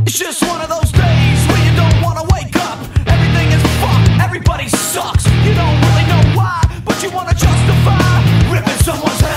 It's just one of those days where you don't wanna wake up. Everything is fucked, everybody sucks. You don't really know why, but you wanna justify ripping someone's head